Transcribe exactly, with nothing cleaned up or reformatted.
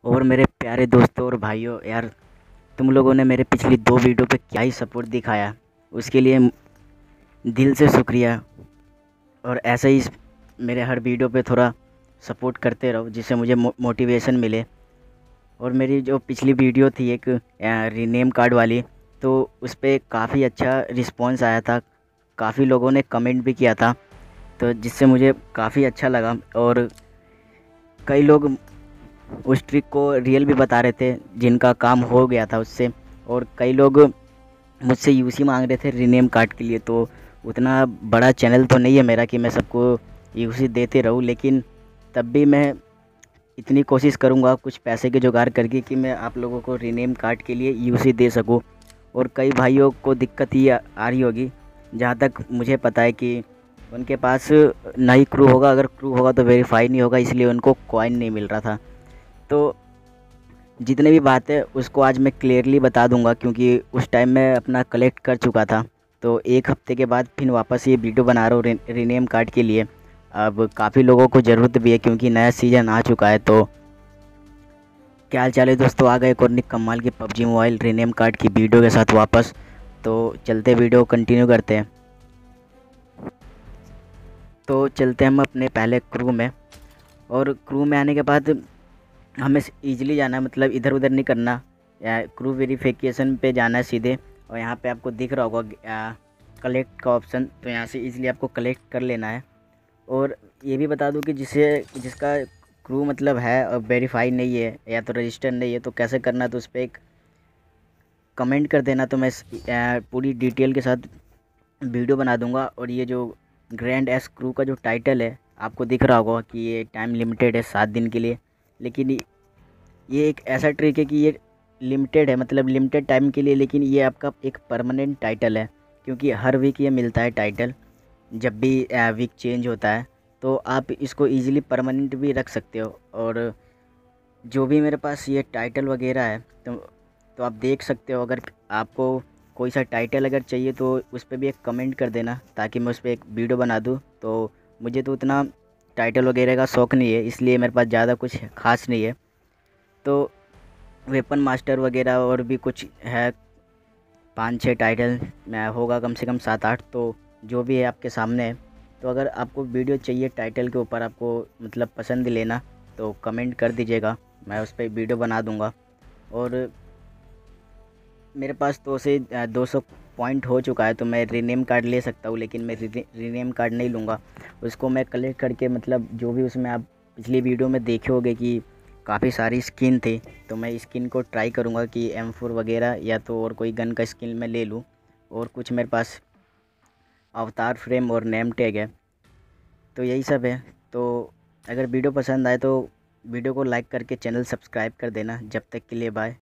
और मेरे प्यारे दोस्तों और भाइयों, यार तुम लोगों ने मेरे पिछली दो वीडियो पे क्या ही सपोर्ट दिखाया, उसके लिए म- दिल से शुक्रिया। और ऐसे ही इस- मेरे हर वीडियो पे थोड़ा सपोर्ट करते रहो जिससे मुझे मो, मोटिवेशन मिले। और मेरी जो पिछली वीडियो थी एक रीनेम कार्ड वाली, तो उस पर काफ़ी अच्छा रिस्पॉन्स आया था, काफ़ी लोगों ने कमेंट भी किया था, तो जिससे मुझे काफ़ी अच्छा लगा। और कई लोग उस ट्रिक को रियल भी बता रहे थे जिनका काम हो गया था उससे। और कई लोग मुझसे यूसी मांग रहे थे रीनेम कार्ड के लिए। तो उतना बड़ा चैनल तो नहीं है मेरा कि मैं सबको यूसी देते रहूं, लेकिन तब भी मैं इतनी कोशिश करूंगा कुछ पैसे के जुगाड़ करके कि मैं आप लोगों को रीनेम कार्ड के लिए यूसी दे सकूं। और कई भाइयों को दिक्कत ये आ आ रही होगी, जहाँ तक मुझे पता है कि उनके पास ना ही क्रू होगा, अगर क्रू होगा तो वेरीफाई नहीं होगा, इसलिए उनको कॉइन नहीं मिल रहा था। तो जितने भी बात है उसको आज मैं क्लियरली बता दूंगा, क्योंकि उस टाइम मैं अपना कलेक्ट कर चुका था। तो एक हफ्ते के बाद फिर वापस ये वीडियो बना रहा हूँ रि, रीनेम कार्ड के लिए। अब काफ़ी लोगों को ज़रूरत भी है क्योंकि नया सीज़न आ चुका है। तो क्या हाल चाल है दोस्तों, आ गए एक और निक कमाल की पबजी मोबाइल रीनेम कार्ड की वीडियो के साथ वापस। तो चलते वीडियो कंटिन्यू करते हैं। तो चलते हैं हम अपने पहले क्रू में। और क्रू में आने के बाद हमें ईजिली जाना है, मतलब इधर उधर नहीं करना। या क्रू वेरिफिकेशन पे जाना है सीधे। और यहाँ पे आपको दिख रहा होगा कलेक्ट का ऑप्शन, तो यहाँ से ईजिली आपको कलेक्ट कर लेना है। और ये भी बता दूँ कि जिसे जिसका क्रू मतलब है और वेरीफाई नहीं है या तो रजिस्टर नहीं है, तो कैसे करना है, तो उस पर एक कमेंट कर देना। तो मैं इस, आ, पूरी डिटेल के साथ वीडियो बना दूंगा। और ये जो ग्रैंड एस क्रू का जो टाइटल है, आपको दिख रहा होगा कि ये टाइम लिमिटेड है सात दिन के लिए। लेकिन ये एक ऐसा ट्रिक है कि ये लिमिटेड है, मतलब लिमिटेड टाइम के लिए, लेकिन ये आपका एक परमानेंट टाइटल है। क्योंकि हर वीक ये मिलता है टाइटल, जब भी वीक चेंज होता है। तो आप इसको इजीली परमानेंट भी रख सकते हो। और जो भी मेरे पास ये टाइटल वगैरह है, तो तो आप देख सकते हो। अगर आपको कोई सा टाइटल अगर चाहिए तो उस पर भी एक कमेंट कर देना, ताकि मैं उस पर एक वीडियो बना दूँ। तो मुझे तो उतना टाइटल वगैरह का शौक़ नहीं है, इसलिए मेरे पास ज़्यादा कुछ खास नहीं है। तो वेपन मास्टर वगैरह और भी कुछ है, पाँच छः टाइटल मैं होगा, कम से कम सात आठ। तो जो भी है आपके सामने है। तो अगर आपको वीडियो चाहिए टाइटल के ऊपर, आपको मतलब पसंद लेना, तो कमेंट कर दीजिएगा, मैं उस पर वीडियो बना दूंगा। और मेरे पास तो से दो सौ पॉइंट हो चुका है, तो मैं रीनेम कार्ड ले सकता हूँ। लेकिन मैं रीनेम कार्ड नहीं लूँगा, उसको मैं कलेक्ट करके, मतलब जो भी उसमें आप पिछली वीडियो में देखे होंगे कि काफ़ी सारी स्किन थी, तो मैं स्किन को ट्राई करूँगा कि एम फोर वगैरह या तो और कोई गन का स्किन मैं ले लूँ। और कुछ मेरे पास अवतार फ्रेम और नेम टैग है, तो यही सब है। तो अगर वीडियो पसंद आए तो वीडियो को लाइक करके चैनल सब्सक्राइब कर देना। जब तक के लिए बाय।